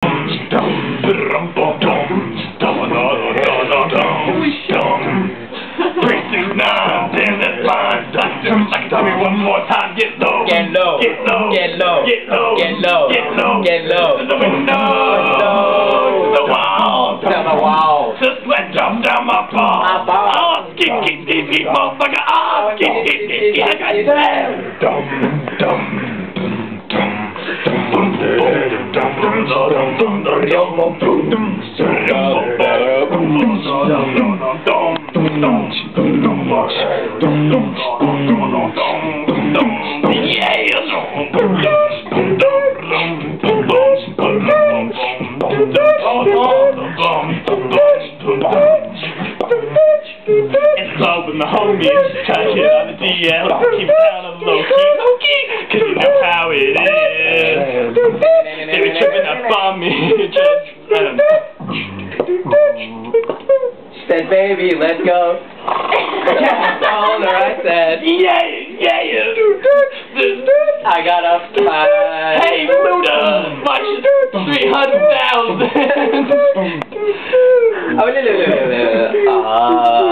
Tell me one more time, get low, get low, get low, get low, get low, get low, get low, get low, to the window, to the wall, to the wall, to sweat drop down my ball. Oh, skip, motherfucker, oh, skip, I got damn. Dum, dum, dum, It's club with my homies, try to hit on the DL, keep it down on the low-key, cause you know how it is. They were tripping up on me, just, I don't know. Said, baby, let's go. I said, yeah. I got a fight. Hey, Luda, my 300,000. Oh,